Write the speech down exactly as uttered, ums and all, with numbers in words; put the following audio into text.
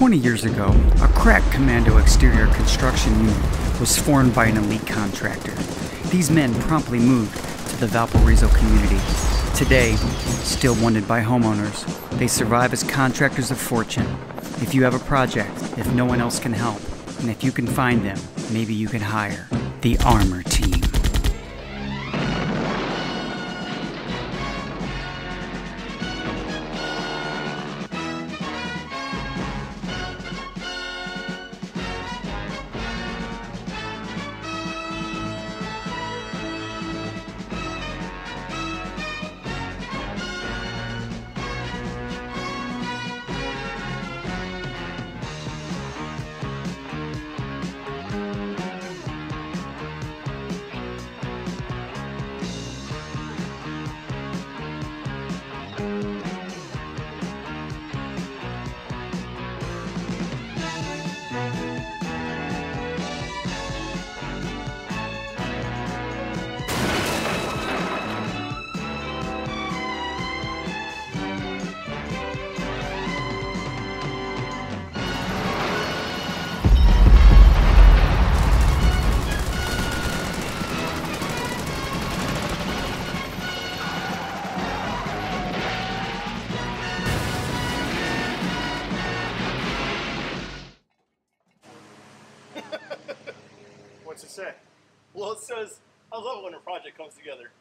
twenty years ago, a crack commando exterior construction unit was formed by an elite contractor. These men promptly moved to the Valparaiso community. Today, still wanted by homeowners, they survive as contractors of fortune. If you have a project, if no one else can help, and if you can find them, maybe you can hire the Armour Team. What's it say? Well, it says, I love it when a project comes together.